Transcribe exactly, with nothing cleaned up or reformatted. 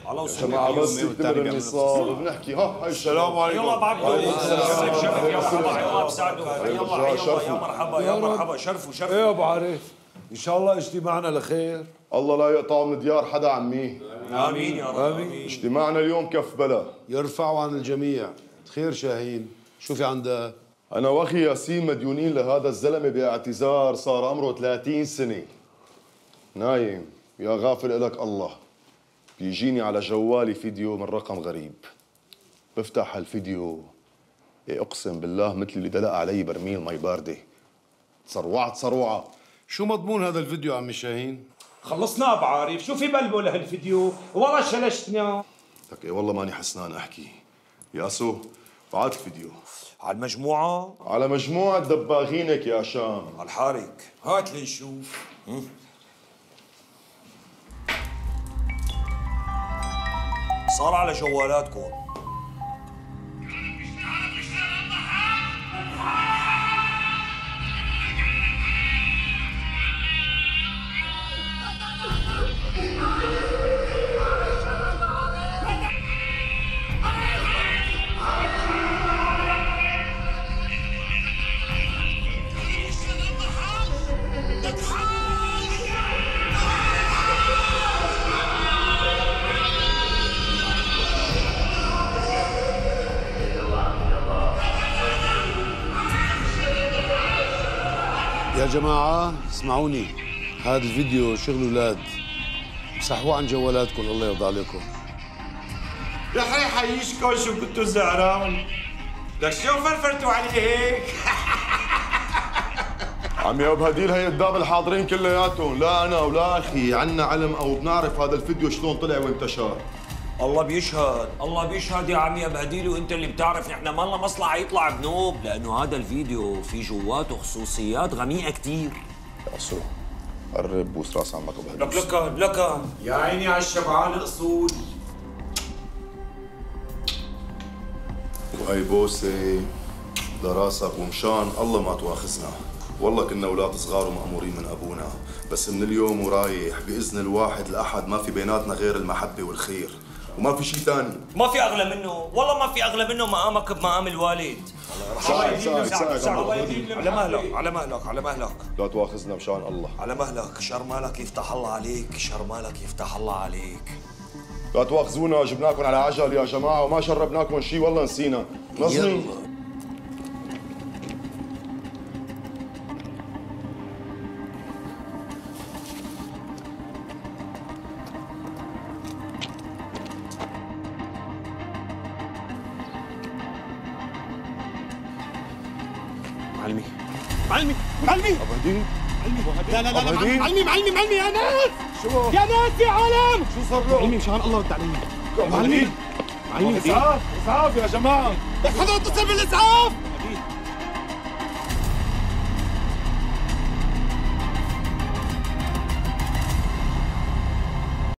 على وصول جماعة بس تكتمل النصاب وبنحكي ها هاي السلام عليكم. يلا بعبدو شرف شرف يا مرحبا يلا بساعدوا يلا يلا يا مرحبا يا مرحبا شرفوا شرفوا. ايه يا ابو عارف ان شاء الله اجتماعنا لخير. الله لا يقطع من ديار حدا عمي. امين يا رب امين. اجتماعنا اليوم كف بلا يرفعوا عن الجميع. خير شاهين شو في عندك؟ انا واخي ياسين مديونين لهذا الزلمه باعتذار صار عمره ثلاثين سنه. نايم يا غافل إلك الله. بيجيني على جوالي فيديو من رقم غريب. بفتح هالفيديو إيه اقسم بالله مثل اللي دلق علي برميل مي بارده. صروعت صروعه. شو مضمون هذا الفيديو عمي شاهين؟ خلصنا ابو عارف، شو في بلبل هالفيديو؟ والله شلشتنا. لك إيه والله ماني حسنان احكي. ياسو بعت فيديو. على المجموعة؟ على مجموعة دباغينك يا شام. على الحارق. هات لنشوف. صار على جوالاتكم. يا جماعة اسمعوني، هذا الفيديو شغل اولاد، مسحوه عن جوالاتكم الله يرضى عليكم. رح يحييشكم شو كنتوا زعران؟ لك شو فرفرتوا علي هيك؟ عمي ابو هديل هي الداب الحاضرين كلياتهم، لا انا ولا اخي عنا علم او بنعرف هذا الفيديو شلون طلع وانتشر. الله بيشهد، الله بيشهد يا عمي يا بهديل وانت اللي بتعرف نحن ما لنا مصلحه يطلع بنوب، لانه هذا الفيديو في جواته خصوصيات غميقه كثير. يا سو قرب بوس راس عمك ابو هديل. لك لك لك يا عيني على الشبعان الاصول. وهي بوسه لراسك ومشان الله ما تواخذنا، والله كنا اولاد صغار ومأمورين من ابونا، بس من اليوم ورايح باذن الواحد الاحد ما في بيناتنا غير المحبه والخير، وما في شيء ثاني. ما في اغلى منه، والله ما في اغلى منه مقامك بمقام الوالد. ساعد ساعد ساعد على مهلك على مهلك على مهلك. لا تواخذنا مشان الله. على مهلك، شر مالك يفتح الله عليك، شر مالك يفتح الله عليك. لا تواخذونا جبناكم على عجل يا جماعه وما شربناكم شيء والله نسينا. نظني معلمي معلمي معلمي ابو هديل لا لا لا معلمي معلمي معلمي يا ناس شو يا ناس يا عالم شو صار له؟ معلمي مشان الله رد علي معلمي معلمي اسعاف اسعاف يا جماعه بس حدا اتصل بالاسعاف